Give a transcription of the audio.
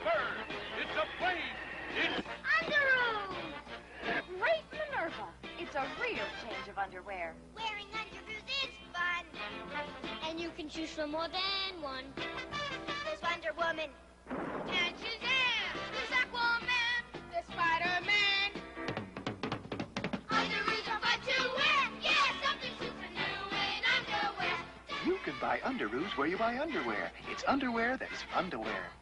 bird. It's a plane. It's Underoos! Great Minerva! It's a real change of underwear. Wearing underoos is fun. And you can choose from more than one. There's Wonder Woman. And Shazam! There's Aquaman! There's Spider-Man! Underoos are fun to wear! Yeah, something super new in underwear! You can buy Underoos where you buy underwear. It's underwear that is fun to wear.